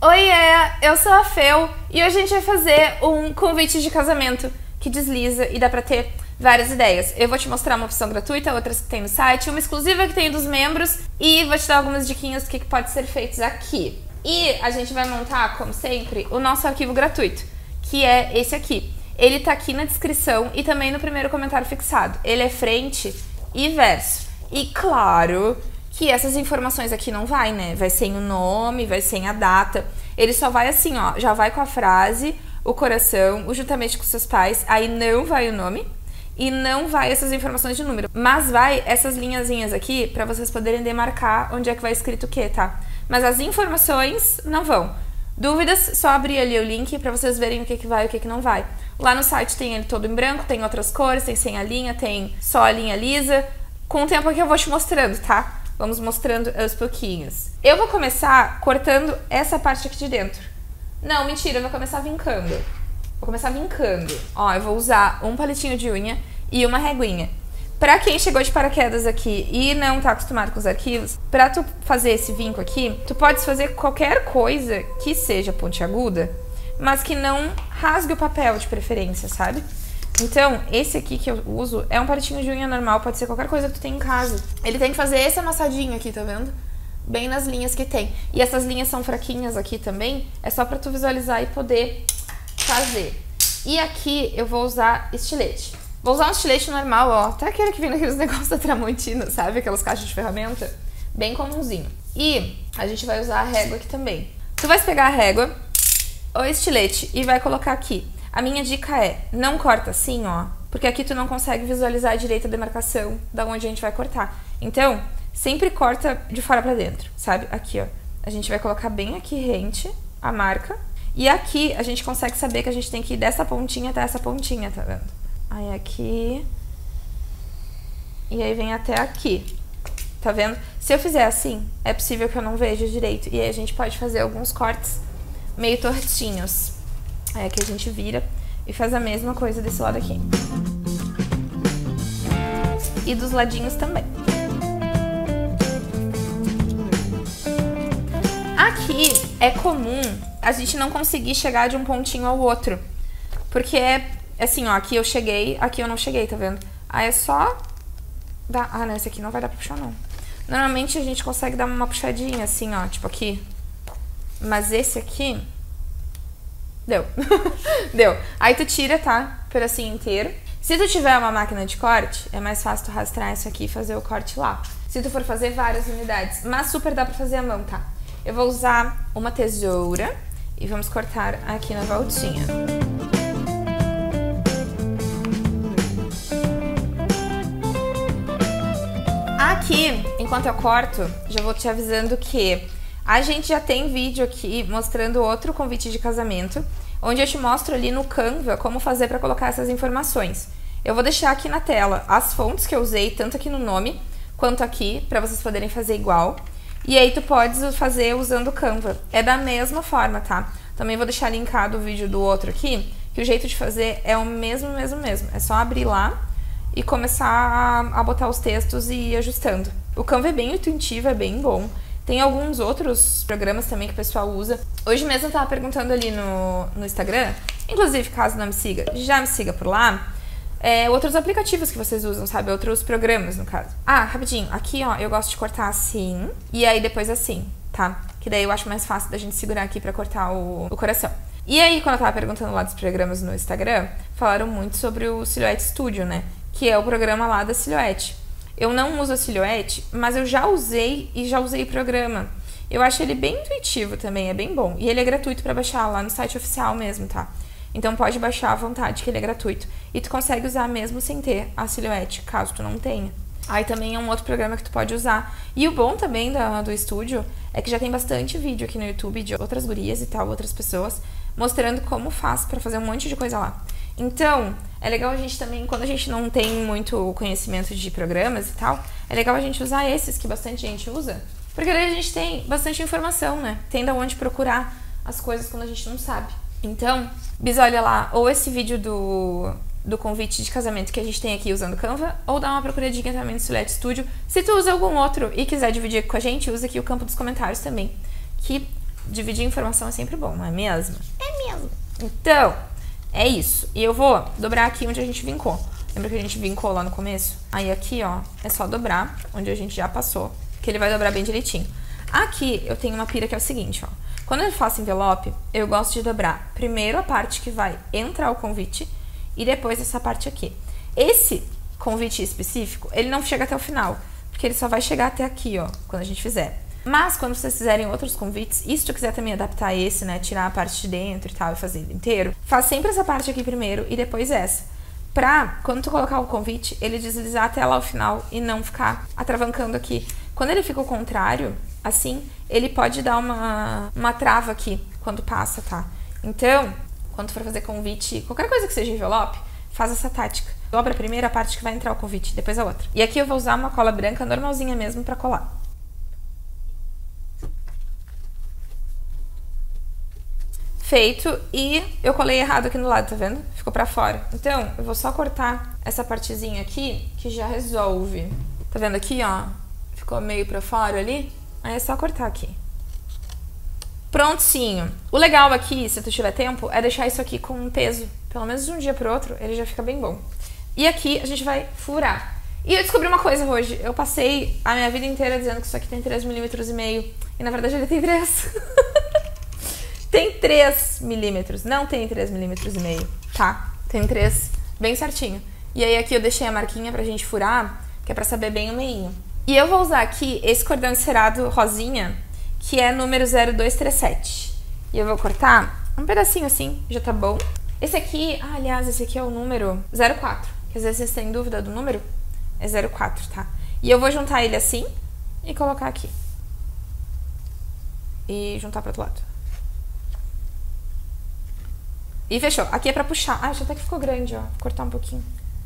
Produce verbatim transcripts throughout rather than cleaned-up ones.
Oiê, eu sou a Fel e hoje a gente vai fazer um convite de casamento que desliza e dá pra ter várias ideias. Eu vou te mostrar uma opção gratuita, outras que tem no site, uma exclusiva que tem dos membros e vou te dar algumas diquinhas do que pode ser feito aqui. E a gente vai montar, como sempre, o nosso arquivo gratuito, que é esse aqui. Ele tá aqui na descrição e também no primeiro comentário fixado. Ele é frente e verso. E claro que essas informações aqui não vai, né? Vai sem o nome, vai sem a data. Ele só vai assim, ó, já vai com a frase, o coração, o juntamente com seus pais, aí não vai o nome e não vai essas informações de número. Mas vai essas linhazinhas aqui pra vocês poderem demarcar onde é que vai escrito o quê, tá? Mas as informações não vão. Dúvidas? Só abrir ali o link pra vocês verem o que que vai e o que que não vai. Lá no site tem ele todo em branco, tem outras cores, tem sem a linha, tem só a linha lisa. Com o tempo aqui eu vou te mostrando, tá? Vamos mostrando aos pouquinhos. Eu vou começar cortando essa parte aqui de dentro. Não, mentira, eu vou começar vincando. Vou começar vincando. Ó, eu vou usar um palitinho de unha e uma reguinha. Pra quem chegou de paraquedas aqui e não tá acostumado com os arquivos, pra tu fazer esse vinco aqui, tu pode fazer qualquer coisa que seja pontiaguda, mas que não rasgue o papel de preferência, sabe? Então, esse aqui que eu uso é um palitinho de unha normal, pode ser qualquer coisa que tu tem em casa. Ele tem que fazer esse amassadinho aqui, tá vendo? Bem nas linhas que tem. E essas linhas são fraquinhas aqui também, é só pra tu visualizar e poder fazer. E aqui eu vou usar estilete. Vou usar um estilete normal, ó, até aquele que vem naqueles negócios da Tramontina, sabe? Aquelas caixas de ferramenta, bem comumzinho. E a gente vai usar a régua aqui também. Tu vai pegar a régua, o estilete e vai colocar aqui. A minha dica é, não corta assim, ó, porque aqui tu não consegue visualizar direito a demarcação da onde a gente vai cortar. Então, sempre corta de fora pra dentro, sabe? Aqui, ó, a gente vai colocar bem aqui rente a marca. E aqui a gente consegue saber que a gente tem que ir dessa pontinha até essa pontinha, tá vendo? Aí aqui, e aí vem até aqui, tá vendo? Se eu fizer assim, é possível que eu não veja direito, e aí a gente pode fazer alguns cortes meio tortinhos. Aí aqui a gente vira e faz a mesma coisa desse lado aqui. E dos ladinhos também. Aqui é comum a gente não conseguir chegar de um pontinho ao outro, porque é assim, ó, aqui eu cheguei, aqui eu não cheguei, tá vendo? Aí é só dar... Ah, não, esse aqui não vai dar pra puxar, não. Normalmente a gente consegue dar uma puxadinha, assim, ó, tipo aqui. Mas esse aqui... Deu. Deu. Aí tu tira, tá? Pedacinho inteiro. Se tu tiver uma máquina de corte, é mais fácil tu rastrear isso aqui e fazer o corte lá. Se tu for fazer várias unidades. Mas super dá pra fazer à mão, tá? Eu vou usar uma tesoura e vamos cortar aqui na voltinha. Aqui, enquanto eu corto, já vou te avisando que a gente já tem vídeo aqui mostrando outro convite de casamento, onde eu te mostro ali no Canva como fazer para colocar essas informações. Eu vou deixar aqui na tela as fontes que eu usei, tanto aqui no nome quanto aqui, para vocês poderem fazer igual. E aí tu podes fazer usando o Canva. É da mesma forma, tá? Também vou deixar linkado o vídeo do outro aqui, que o jeito de fazer é o mesmo, mesmo, mesmo. É só abrir lá e começar a, a botar os textos e ir ajustando. O Canva é bem intuitivo, é bem bom. Tem alguns outros programas também que o pessoal usa. Hoje mesmo eu tava perguntando ali no, no Instagram, inclusive caso não me siga, já me siga por lá, é, outros aplicativos que vocês usam, sabe? Outros programas, no caso. Ah, rapidinho, aqui ó, eu gosto de cortar assim e aí depois assim, tá? Que daí eu acho mais fácil da gente segurar aqui pra cortar o, o coração. E aí, quando eu tava perguntando lá dos programas no Instagram, falaram muito sobre o Silhouette Studio, né? Que é o programa lá da Silhouette. Eu não uso a Silhouette, mas eu já usei e já usei o programa. Eu acho ele bem intuitivo também, é bem bom. E ele é gratuito pra baixar lá no site oficial mesmo, tá? Então pode baixar à vontade, que ele é gratuito. E tu consegue usar mesmo sem ter a Silhouette, caso tu não tenha. Aí também é um outro programa que tu pode usar. E o bom também do, do estúdio é que já tem bastante vídeo aqui no YouTube de outras gurias e tal, outras pessoas, mostrando como faz pra fazer um monte de coisa lá. Então, é legal a gente também, quando a gente não tem muito conhecimento de programas e tal, é legal a gente usar esses que bastante gente usa, porque daí a gente tem bastante informação, né? Tem da onde procurar as coisas quando a gente não sabe. Então, bisolha lá ou esse vídeo do, do convite de casamento que a gente tem aqui usando Canva, ou dá uma procuradinha também no Silhouette Studio. Se tu usa algum outro e quiser dividir com a gente, usa aqui o campo dos comentários também, que dividir informação é sempre bom, não é mesmo? É mesmo. Então, é isso. E eu vou dobrar aqui onde a gente vincou. Lembra que a gente vincou lá no começo? Aí aqui, ó, é só dobrar onde a gente já passou, que ele vai dobrar bem direitinho. Aqui eu tenho uma pira que é o seguinte, ó. Quando eu faço envelope, eu gosto de dobrar primeiro a parte que vai entrar o convite e depois essa parte aqui. Esse convite específico, ele não chega até o final, porque ele só vai chegar até aqui, ó, quando a gente fizer. Mas quando vocês fizerem outros convites, e se tu quiser também adaptar esse, né, tirar a parte de dentro e tal e fazer ele inteiro, faz sempre essa parte aqui primeiro e depois essa. Pra, quando tu colocar o convite, ele deslizar até lá ao final e não ficar atravancando aqui. Quando ele fica ao contrário, assim, ele pode dar uma, uma trava aqui quando passa, tá? Então, quando tu for fazer convite, qualquer coisa que seja envelope, faz essa tática. Dobra a primeira parte que vai entrar o convite, depois a outra. E aqui eu vou usar uma cola branca normalzinha mesmo pra colar. Feito, e eu colei errado aqui no lado, tá vendo? Ficou pra fora. Então, eu vou só cortar essa partezinha aqui, que já resolve. Tá vendo aqui, ó? Ficou meio pra fora ali. Aí é só cortar aqui. Prontinho. O legal aqui, se tu tiver tempo, é deixar isso aqui com um peso. Pelo menos de um dia pro outro, ele já fica bem bom. E aqui a gente vai furar. E eu descobri uma coisa hoje. Eu passei a minha vida inteira dizendo que isso aqui tem três milímetros e meio. E na verdade ele tem três. Tem três milímetros, não tem três milímetros e meio, tá? Tem três, bem certinho. E aí aqui eu deixei a marquinha pra gente furar, que é pra saber bem o meinho. E eu vou usar aqui esse cordão encerado rosinha, que é número zero dois três sete. E eu vou cortar um pedacinho assim, já tá bom. Esse aqui, ah, aliás, esse aqui é o número zero quatro, que às vezes vocês têm dúvida do número, é zero quatro, tá? E eu vou juntar ele assim e colocar aqui. E juntar pro outro lado. E fechou. Aqui é pra puxar. Ah, já até que ficou grande, ó. Vou cortar um pouquinho.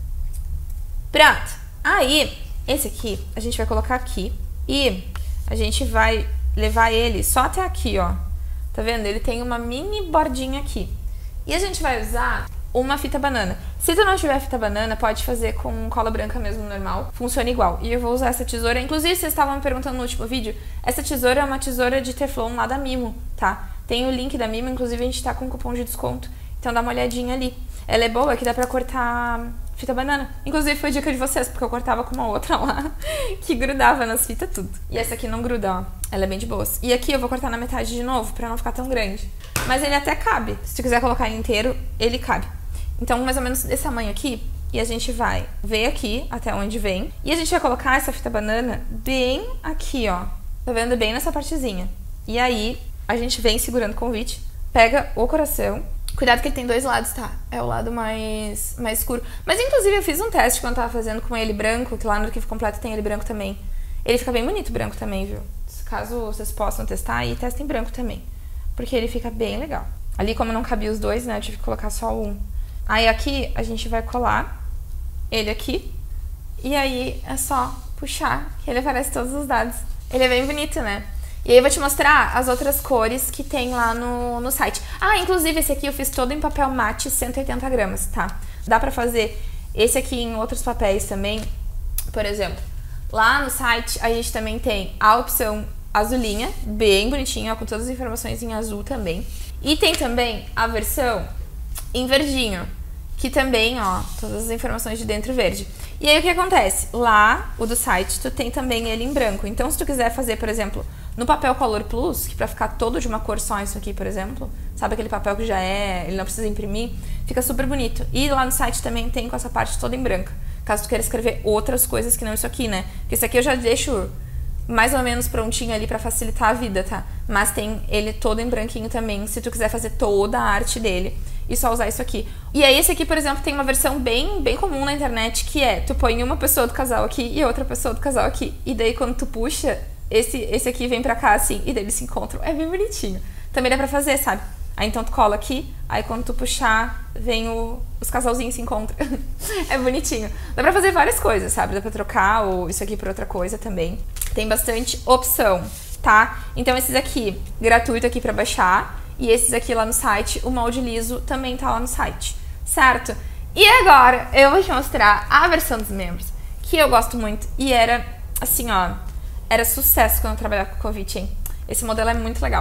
Pronto. Aí, esse aqui, a gente vai colocar aqui. E a gente vai levar ele só até aqui, ó. Tá vendo? Ele tem uma mini bordinha aqui. E a gente vai usar uma fita banana. Se tu não tiver fita banana, pode fazer com cola branca mesmo, normal. Funciona igual. E eu vou usar essa tesoura. Inclusive, vocês estavam me perguntando no último vídeo. Essa tesoura é uma tesoura de teflon lá da Mimo, tá? Tem o link da Mimo. Inclusive, a gente tá com um cupom de desconto. Então dá uma olhadinha ali. Ela é boa, que dá pra cortar fita banana. Inclusive foi dica de vocês, porque eu cortava com uma outra lá, que grudava nas fitas tudo. E essa aqui não gruda, ó. Ela é bem de boas. E aqui eu vou cortar na metade de novo, pra não ficar tão grande. Mas ele até cabe. Se tu quiser colocar ele inteiro, ele cabe. Então mais ou menos desse tamanho aqui. E a gente vai ver aqui até onde vem. E a gente vai colocar essa fita banana bem aqui, ó. Tá vendo? Bem nessa partezinha. E aí a gente vem segurando o convite, pega o coração. Cuidado que ele tem dois lados, tá? É o lado mais, mais escuro. Mas, inclusive, eu fiz um teste quando eu tava fazendo com ele branco, que lá no arquivo completo tem ele branco também. Ele fica bem bonito branco também, viu? Caso vocês possam testar, aí testem branco também. Porque ele fica bem legal. Ali, como não cabia os dois, né, eu tive que colocar só um. Aí, aqui, a gente vai colar ele aqui. E aí, é só puxar, que ele aparece todos os dados. Ele é bem bonito, né? E aí eu vou te mostrar as outras cores que tem lá no, no site. Ah, inclusive esse aqui eu fiz todo em papel mate, cento e oitenta gramas, tá? Dá pra fazer esse aqui em outros papéis também. Por exemplo, lá no site a gente também tem a opção azulinha, bem bonitinha, ó, com todas as informações em azul também. E tem também a versão em verdinho, que também, ó, todas as informações de dentro verde. E aí o que acontece? Lá, o do site, tu tem também ele em branco. Então se tu quiser fazer, por exemplo, no papel Color Plus, que pra ficar todo de uma cor só isso aqui, por exemplo, sabe aquele papel que já é, ele não precisa imprimir, fica super bonito. E lá no site também tem com essa parte toda em branca, caso tu queira escrever outras coisas que não isso aqui, né? Porque esse aqui eu já deixo mais ou menos prontinho ali pra facilitar a vida, tá? Mas tem ele todo em branquinho também, se tu quiser fazer toda a arte dele e só usar isso aqui. E aí esse aqui, por exemplo, tem uma versão bem, bem comum na internet, que é, tu põe uma pessoa do casal aqui e outra pessoa do casal aqui. E daí quando tu puxa, esse, esse aqui vem pra cá assim, e daí eles se encontram. É bem bonitinho. Também dá pra fazer, sabe? Aí então tu cola aqui, aí quando tu puxar, vem o, os casalzinhos se encontram. É bonitinho. Dá pra fazer várias coisas, sabe? Dá pra trocar ou isso aqui por outra coisa também. Tem bastante opção, tá? Então esses aqui, gratuito aqui pra baixar. E esses aqui lá no site, o molde liso também tá lá no site, certo? E agora eu vou te mostrar a versão dos membros, que eu gosto muito. E era, assim, ó, era sucesso quando eu trabalhava com o convite, hein? Esse modelo é muito legal.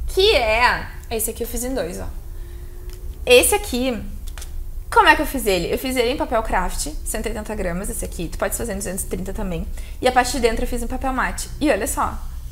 que é... Esse aqui eu fiz em dois, ó. Esse aqui, como é que eu fiz ele? Eu fiz ele em papel craft, cento e oitenta gramas, esse aqui. Tu pode fazer em duzentos e trinta também. E a parte de dentro eu fiz em papel mate. E olha só.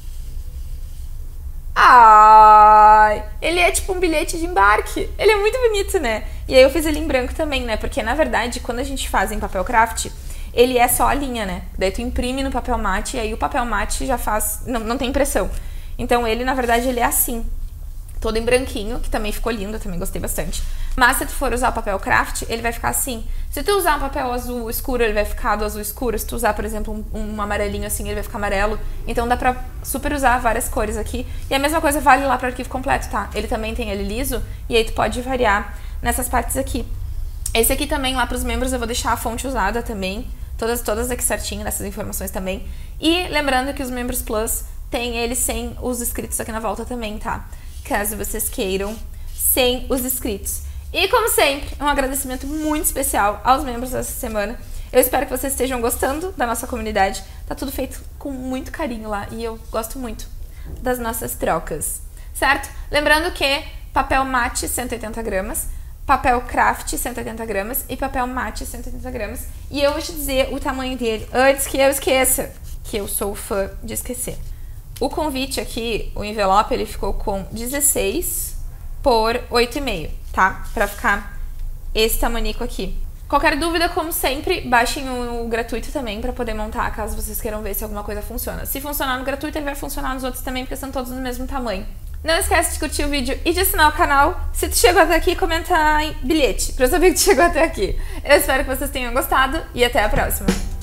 Ai, ele é tipo um bilhete de embarque. Ele é muito bonito, né? E aí eu fiz ele em branco também, né? Porque, na verdade, quando a gente faz em papel craft, ele é só a linha, né? Daí tu imprime no papel mate e aí o papel mate já faz... Não, não tem impressão. Então ele, na verdade, ele é assim. Todo em branquinho, que também ficou lindo, eu também gostei bastante. Mas se tu for usar o papel craft, ele vai ficar assim. Se tu usar um papel azul escuro, ele vai ficar do azul escuro. Se tu usar, por exemplo, um, um amarelinho assim, ele vai ficar amarelo. Então dá pra super usar várias cores aqui. E a mesma coisa vale lá pro arquivo completo, tá? Ele também tem ele liso, e aí tu pode variar nessas partes aqui. Esse aqui também, lá pros membros, eu vou deixar a fonte usada também. Todas, todas aqui certinho, nessas informações também. E lembrando que os membros Plus tem ele sem os inscritos aqui na volta também, tá? Caso vocês queiram, sem os inscritos. E como sempre, um agradecimento muito especial aos membros dessa semana. Eu espero que vocês estejam gostando da nossa comunidade. Tá tudo feito com muito carinho lá e eu gosto muito das nossas trocas, certo? Lembrando que papel mate cento e oitenta gramas, papel craft cento e oitenta gramas e papel mate cento e oitenta gramas. E eu vou te dizer o tamanho dele antes que eu esqueça, que eu sou fã de esquecer. O convite aqui, o envelope, ele ficou com dezesseis por oito e meio, tá? Pra ficar esse tamanico aqui. Qualquer dúvida, como sempre, baixem o gratuito também pra poder montar, caso vocês queiram ver se alguma coisa funciona. Se funcionar no gratuito, ele vai funcionar nos outros também, porque são todos do mesmo tamanho. Não esquece de curtir o vídeo e de assinar o canal. Se tu chegou até aqui, comenta em bilhete, pra eu saber que tu chegou até aqui. Eu espero que vocês tenham gostado e até a próxima.